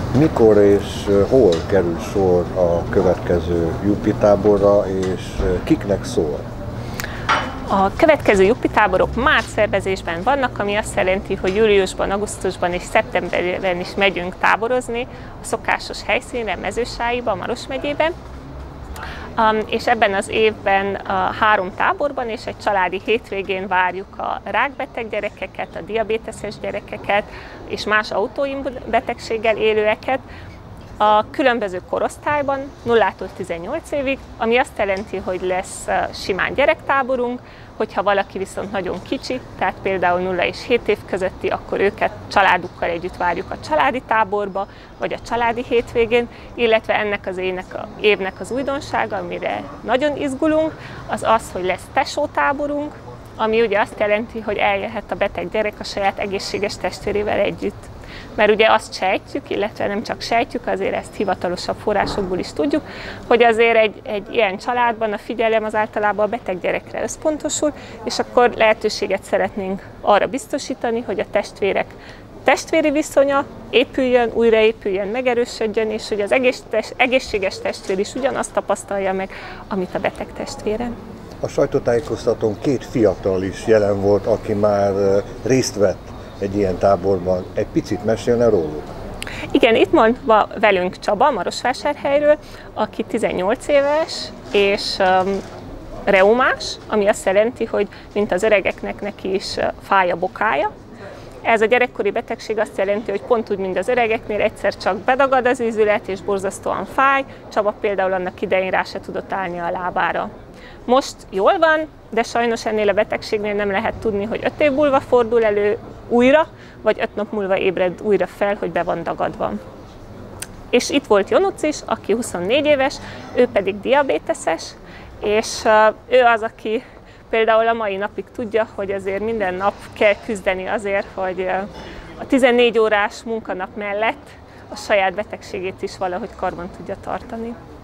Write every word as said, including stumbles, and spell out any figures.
Mikor és hol kerül sor a következő Jupi táborra, és kiknek szól? A következő Jupi táborok már szervezésben vannak, ami azt jelenti, hogy júliusban, augusztusban és szeptemberben is megyünk táborozni a szokásos helyszínre, Mezősáiba, Maros megyében. Um, és ebben az évben uh, három táborban és egy családi hétvégén várjuk a rákbeteg gyerekeket, a diabéteses gyerekeket és más autoimmunbetegséggel élőeket a különböző korosztályban, nullától tizennyolc évig, ami azt jelenti, hogy lesz uh, simán gyerektáborunk, hogyha valaki viszont nagyon kicsi, tehát például nulla és hét év közötti, akkor őket családukkal együtt várjuk a családi táborba, vagy a családi hétvégén, illetve ennek az évnek, a, évnek az újdonsága, amire nagyon izgulunk, az az, hogy lesz tesótáborunk, ami ugye azt jelenti, hogy eljöhet a beteg gyerek a saját egészséges testvérével együtt. Mert ugye azt sejtjük, illetve nem csak sejtjük, azért ezt hivatalosabb forrásokból is tudjuk, hogy azért egy, egy ilyen családban a figyelem az általában a beteg gyerekre összpontosul, és akkor lehetőséget szeretnénk arra biztosítani, hogy a testvérek testvéri viszonya épüljön, újraépüljön, megerősödjön, és hogy az egész, egészséges testvér is ugyanazt tapasztalja meg, amit a beteg testvére. A sajtótájékoztatón két fiatal is jelen volt, aki már részt vett egy ilyen táborban. Egy picit mesélne róluk? Igen, itt mondva velünk Csaba, Marosvásárhelyről, aki tizennyolc éves, és um, reumás, ami azt jelenti, hogy mint az öregeknek neki is fáj a bokája. Ez a gyerekkori betegség azt jelenti, hogy pont úgy, mint az öregeknél, egyszer csak bedagad az ízület és borzasztóan fáj. Csaba például annak idején rá se tudott állni a lábára. Most jól van, de sajnos ennél a betegségnél nem lehet tudni, hogy öt év múlva fordul elő újra, vagy öt nap múlva ébred újra fel, hogy be van dagadva. És itt volt Jonuc is, aki huszonnégy éves, ő pedig diabéteses, és ő az, aki például a mai napig tudja, hogy azért minden nap kell küzdeni azért, hogy a tizennégy órás munkanap mellett a saját betegségét is valahogy karban tudja tartani.